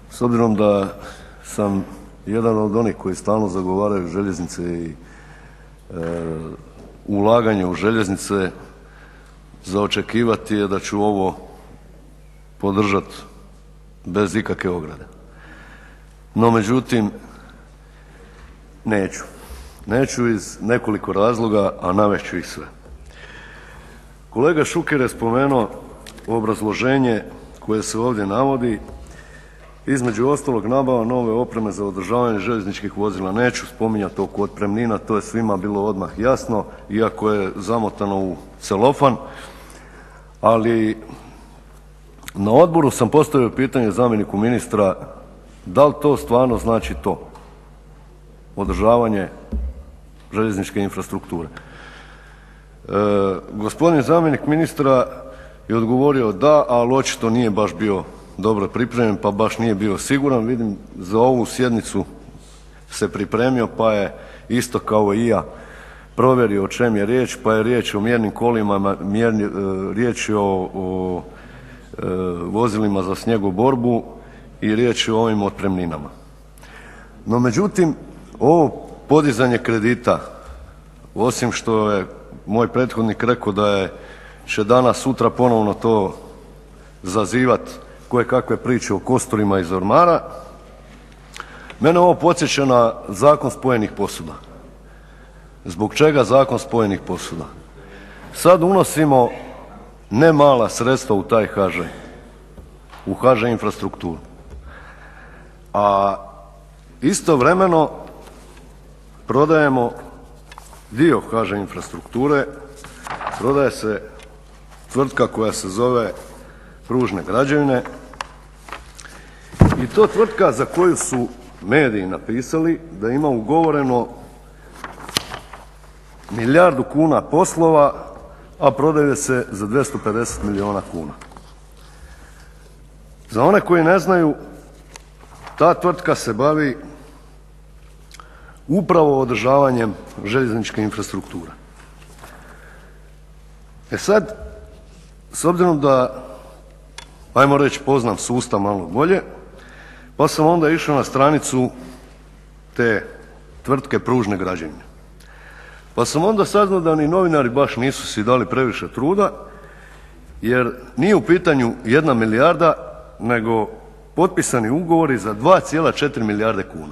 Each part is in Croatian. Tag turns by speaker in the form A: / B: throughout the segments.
A: S obzirom da sam jedan od onih koji stalno zagovaraju željeznice i ulaganje u željeznice, za očekivati je da ću ovo podržati bez ikakve ograde. No međutim, neću. Neću iz nekoliko razloga, a navest ću ih sve. Kolega Šuker je spomenuo obrazloženje koje se ovdje navodi, između ostalog nabava nove opreme za održavanje željezničkih vozila. Neću spominjati oko otpremnina, to je svima bilo odmah jasno, iako je zamotano u celofan, ali na odboru sam postavio pitanje zamjeniku ministra da li to stvarno znači to, održavanje željezničke infrastrukture. Gospodin zamjenik ministra je odgovorio da, ali očito nije baš bio dobro pripremljen pa baš nije bio siguran. Vidim za ovu sjednicu se pripremio pa je isto kao i ja provjerio o čem je riječ, pa je riječ o mjernim kolima, riječ je o vozilima za snjegoborbu i riječ je o ovim otpremninama. No međutim, ovo podizanje kredita, osim što je moj prethodnik rekao da će danas sutra ponovno to zazivati kojekakve priče o kosturima iz ormara, mene ovo podsjeća na zakon spojenih posuda. Zbog čega zakon spojenih posuda? Sad unosimo ne mala sredstva u taj HŽ, u HŽ infrastrukturu, a istovremeno prodajemo dio HŽ infrastrukture, prodaje se tvrtka koja se zove Pružne građevine i to tvrtka za koju su mediji napisali da ima ugovoreno milijardu kuna poslova, a prodaje se za 250 milijuna kuna. Za one koji ne znaju, ta tvrtka se bavi upravo održavanjem željezničke infrastrukture. E sad, s obzirom da, ajmo reći, poznam sustav malo bolje, pa sam onda išao na stranicu te tvrtke Pružne građevine. Pa sam onda saznao da ni novinari baš nisu si dali previše truda, jer nije u pitanju 1 milijarda, nego potpisani ugovori za 2,4 milijarde kuna.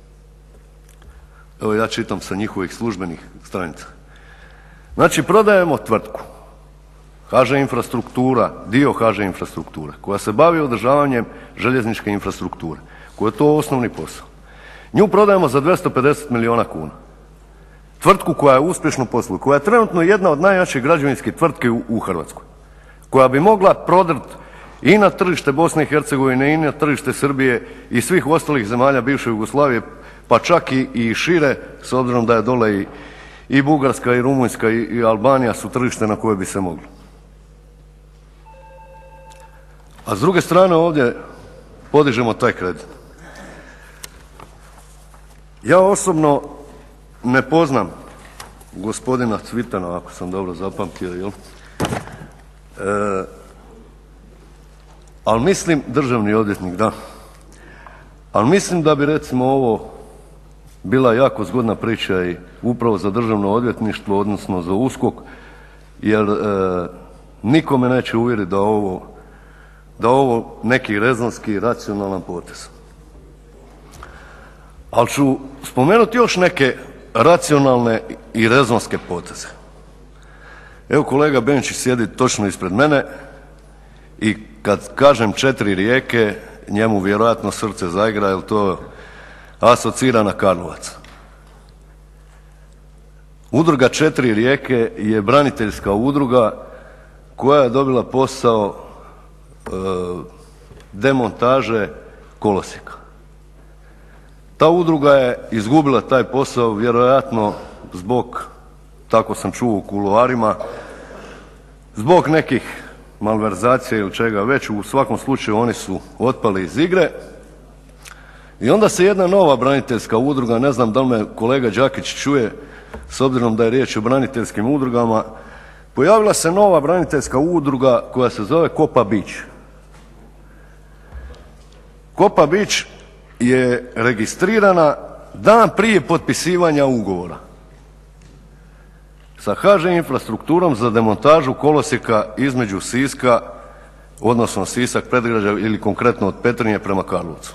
A: Evo ja čitam sa njihovih službenih stranica. Znači prodajemo tvrtku HŽ infrastruktura, dio HŽ infrastrukture koja se bavi održavanjem željezničke infrastrukture, koja je to osnovni posao. Nju prodajemo za 250 milijuna kuna. Tvrtku koja je uspješno posluje, koja je trenutno jedna od najjačih građevinskih tvrtki u Hrvatskoj, koja bi mogla prodrt i na tržište Bosne i Hercegovine i na tržište Srbije i svih ostalih zemalja bivše Jugoslavije, pa čak i šire, s obzirom da je dole i Bugarska i Rumunjska i Albanija su tržište na koje bi se moglo. A s druge strane ovdje podižemo taj kredit. Ja osobno ne poznam gospodina Cvitana, ako sam dobro zapamtio, jel? Ali mislim, državni odvjetnik, da. Ali mislim da bi recimo ovo bila jako zgodna priča i upravo za državno odvjetništvo, odnosno za USKOK, jer niko me neće uvjeriti da ovo neki rezonski racionalan potez. Ali ću spomenuti još neke racionalne i rezonske poteze. Evo kolega Benčić sjedi točno ispred mene i kad kažem 4 rijeke njemu vjerojatno srce zaigra jer to asocira na Karlovac. Udruga 4 rijeke je braniteljska udruga koja je dobila posao demontaže kolosijeka. Ta udruga je izgubila taj posao vjerojatno zbog, tako sam čuo u kuloarima, zbog nekih malverzacija ili čega već. U svakom slučaju oni su otpali iz igre. I onda se jedna nova braniteljska udruga, ne znam da li me kolega Đakić čuje, s obzirom da je riječ o braniteljskim udrugama, pojavila se nova braniteljska udruga koja se zove Kopa Beach. Kopa Beach je registrirana dan prije potpisivanja ugovora sa HŽ Infrastrukturom za demontažu kolosijeka između Siska, odnosno Sisak predgrađa ili konkretno od Petrinje prema Karlovcu.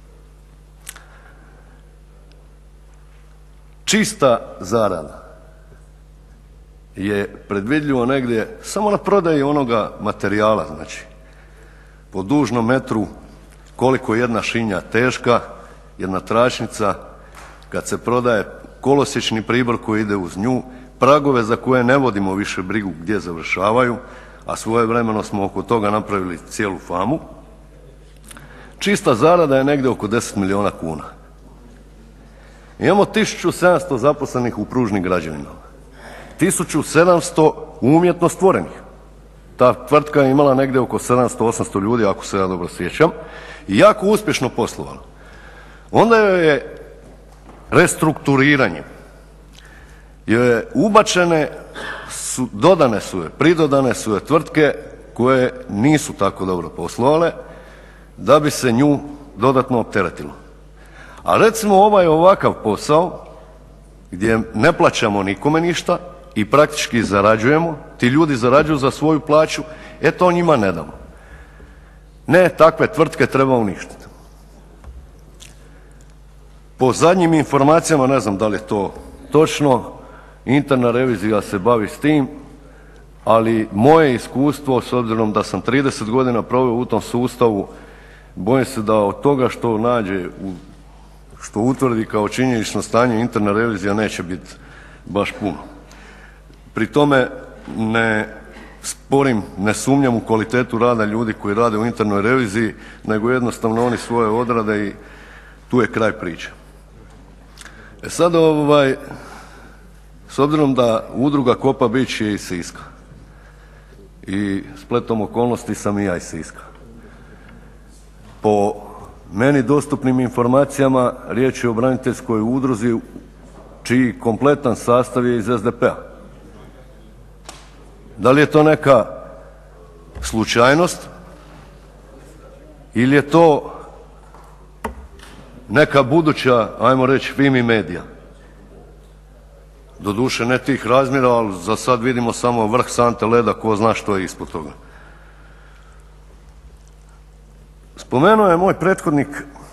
A: Čista zarada je predvidljivo negdje samo na prodaji onoga materijala, znači po dužnom metru koliko je jedna šinja teška, jedna tračnica, kad se prodaje kolosiječni pribor koji ide uz nju, pragove za koje ne vodimo više brigu gdje završavaju, a svojevremeno smo oko toga napravili cijelu famu. Čista zarada je negdje oko 10 milijuna kuna. Imamo 1700 zaposlenih u pružnim građevinama, 1700 umjetno stvorenih. Ta tvrtka je imala negdje oko 700-800 ljudi ako se ja dobro sjećam i jako uspješno poslovala. Onda joj je restrukturiranje, pridodane su je tvrtke koje nisu tako dobro poslovale da bi se nju dodatno opteretilo. A recimo ovaj ovakav posao gdje ne plaćamo nikome ništa i praktički zarađujemo, ti ljudi zarađuju za svoju plaću, to njima ne damo. Ne, takve tvrtke treba uništiti. Po zadnjim informacijama, ne znam da li je to točno, interna revizija se bavi s tim, ali moje iskustvo, s obzirom da sam 30 godina proveo u tom sustavu, bojim se da od toga što nađe, što utvrdi kao činjenično stanje interna revizija neće biti baš puno. Pri tome ne sporim, ne sumnjam u kvalitetu rada ljudi koji rade u internoj reviziji, nego jednostavno oni svoje odrade i tu je kraj priče. Sad s obzirom da udruga Kopa Beach je iz Siska i spletom okolnosti sam i ja iz Siska. Po meni dostupnim informacijama riječ je o braniteljskoj udruzi čiji kompletan sastav je iz SDP-a. Da li je to neka slučajnost ili je to neka buduća, ajmo reći, Fimi Medija? Doduše ne tih razmjera, ali za sad vidimo samo vrh sante leda, ko zna što je ispod toga. Spomenuo je moj prethodnik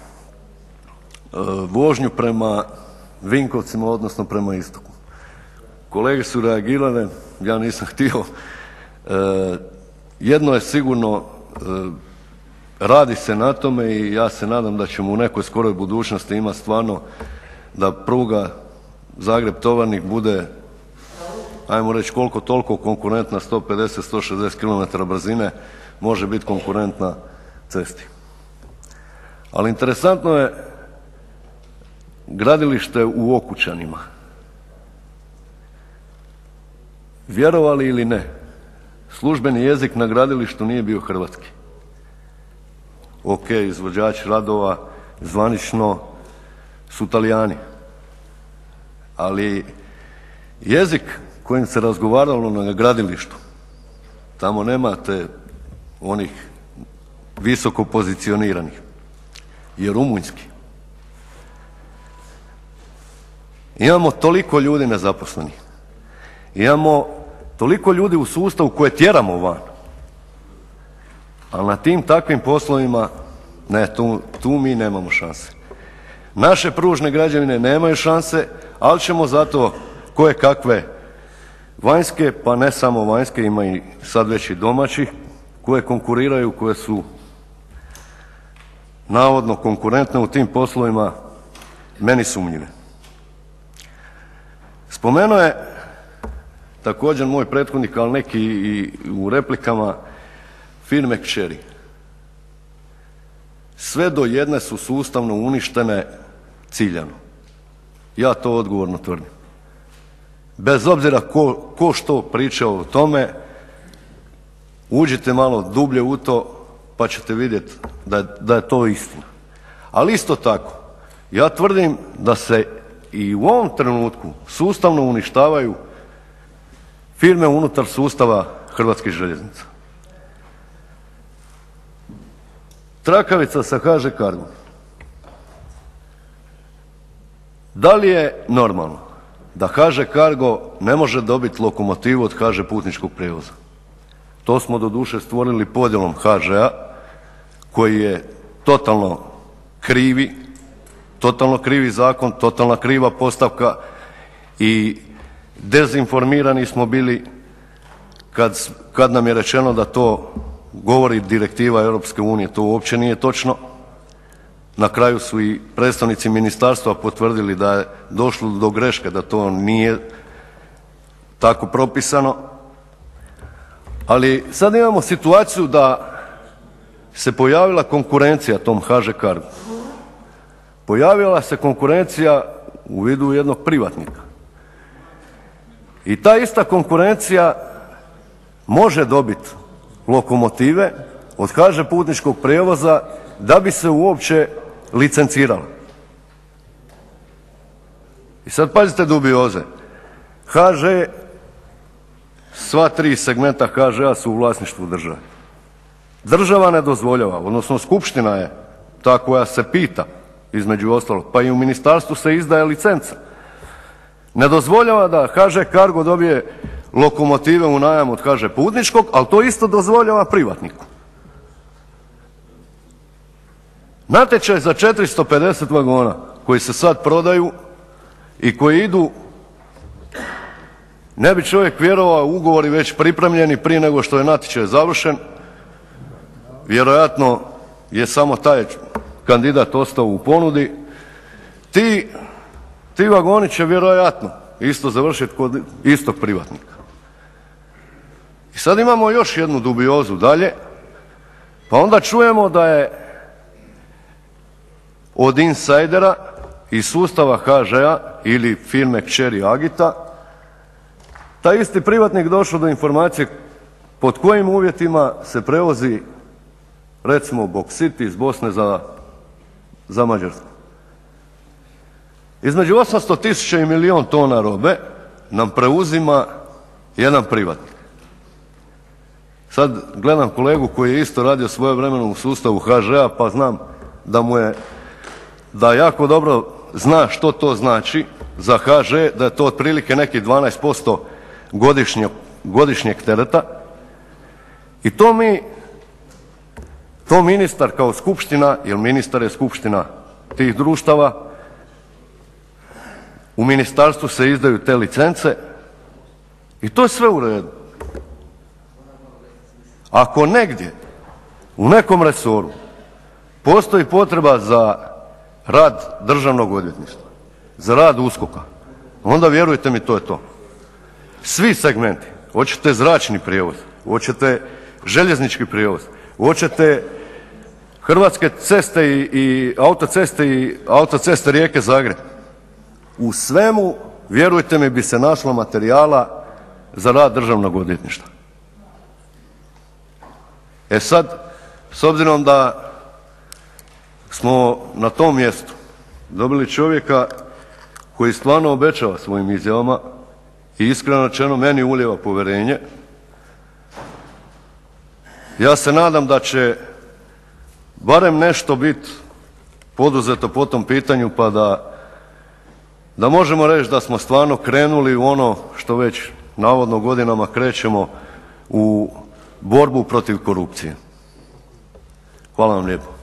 A: vožnju prema Vinkovcima, odnosno prema istoku. Kolege su reagirale, ja nisam htio. Jedno je sigurno, radi se na tome i ja se nadam da ćemo u nekoj skoroj budućnosti imati stvarno da pruga Zagreb-Tovarnik bude, ajmo reći, koliko toliko konkurentna, 150-160 km brzine može biti konkurentna cesti. Ali interesantno je gradilište u Okučanima. Vjerovali ili ne, službeni jezik na gradilištu nije bio hrvatski. Ok, izvođač radova zvanično su Talijani, ali jezik kojim se razgovaralo na gradilištu, tamo nemate onih visoko pozicioniranih, je rumunjski. Imamo toliko ljudi nezaposlenih, imamo toliko ljudi u sustavu koje tjeramo van, ali na tim takvim poslovima ne, tu mi nemamo šanse. Naše pružne građevine nemaju šanse, ali ćemo zato koje kakve vanjske, pa ne samo vanjske, ima i sad već i domaćih koje konkuriraju, koje su navodno konkurentne u tim poslovima, meni sumnjive. Spomenuo je također moj prethodnik, ali neki i u replikama, firme kćeri. Sve do jedne su sustavno uništene ciljano. Ja to odgovorno tvrdim. Bez obzira ko što pričao o tome, uđite malo dublje u to pa ćete vidjeti da je to istina. Ali isto tako, ja tvrdim da se i u ovom trenutku sustavno uništavaju firme unutar sustava Hrvatskih željeznica. trakavica sa HŽ Cargom. Da li je normalno da HŽ Cargo ne može dobiti lokomotivu od HŽ Putničkog prijevoza? To smo doduše stvorili podjelom HŽ-a koji je totalno krivi zakon, totalno kriva postavka i dezinformirani smo bili kad nam je rečeno da to govori direktiva Europske unije. To uopće nije točno. Na kraju su i predstavnici ministarstva potvrdili da je došlo do greške, da to nije tako propisano. Ali sad imamo situaciju da se pojavila konkurencija tom HŽ Cargu. Pojavila se konkurencija u vidu jednog privatnika. I ta ista konkurencija može dobiti lokomotive od HŽ Putničkog prijevoza da bi se uopće licencirala. I sad pazite dubioze. HŽ, sva tri segmenta HŽ-a su u vlasništvu države. Država ne dozvoljava, odnosno skupština je ta koja se pita, između ostalog, pa i u ministarstvu se izdaje licenca. Ne dozvoljava da HŽ Cargo dobije lokomotive u najam od HŽ Putničkog, ali to isto dozvoljava privatniku. Natječaj za 450 vagona koji se sad prodaju i koji idu, ne bi čovjek vjerovao, ugovori već pripremljeni prije nego što je natječaj završen. Vjerojatno je samo taj kandidat ostao u ponudi. Ti vagoni će vjerojatno isto završiti kod istog privatnika. I sad imamo još jednu dubiozu dalje, pa onda čujemo da je od insajdera iz sustava HŽ-a ili firme kćeri Agita taj isti privatnik došao do informacije pod kojim uvjetima se prevozi recimo boksit iz Bosne za Mađarsku. Između 800 tisuća i milijun tona robe nam preuzima jedan privatnik. Sad gledam kolegu koji je isto radio svojevremeno u sustavu HŽ-a pa znam da jako dobro zna što to znači za HŽ, da je to otprilike nekih 12% godišnjeg tereta i to ministar kao skupština, jer ministar je skupština tih društava, u ministarstvu se izdaju te licence i to je sve u redu. Ako negdje u nekom resoru postoji potreba za rad Državnog odvjetništva, za rad USKOK-a, onda vjerujte mi to je to. Svi segmenti, hoćete zračni prijevoz, hoćete željeznički prijevoz, hoćete Hrvatske ceste i autoceste Rijeke-Zagreb, u svemu vjerujte mi bi se našlo materijala za rad Državnog odvjetništva. E sad, s obzirom da smo na tom mjestu dobili čovjeka koji stvarno obećava svojim izjavama i iskreno rečeno meni ulijeva povjerenje, ja se nadam da će barem nešto biti poduzeto po tom pitanju pa da možemo reći da smo stvarno krenuli u ono što već navodno godinama krećemo, u borbu protiv korupcije. Hvala vam lijepo.